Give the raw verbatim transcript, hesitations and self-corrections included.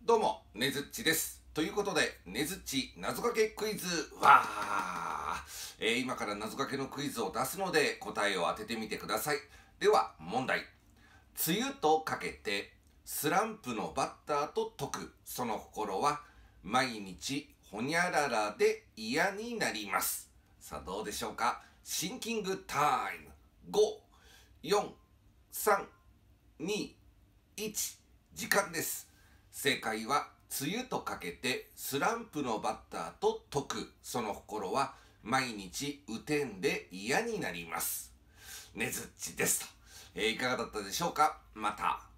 どうも、ねずっちです。ということで、ねずっち謎かけクイズ、わー、えー今から謎かけのクイズを出すので、答えを当ててみてください。では、問題。梅雨とかけて、スランプのバッターと解く、その心は、毎日、ほにゃららで嫌になります。さあ、どうでしょうか。シンキングタイム。ご、よん、さん、に、いち、時間です。正解は、梅雨とかけてスランプのバッターと解く、その心は毎日雨天で嫌になります。ねずっちですと、えーいかがだったでしょうか。また。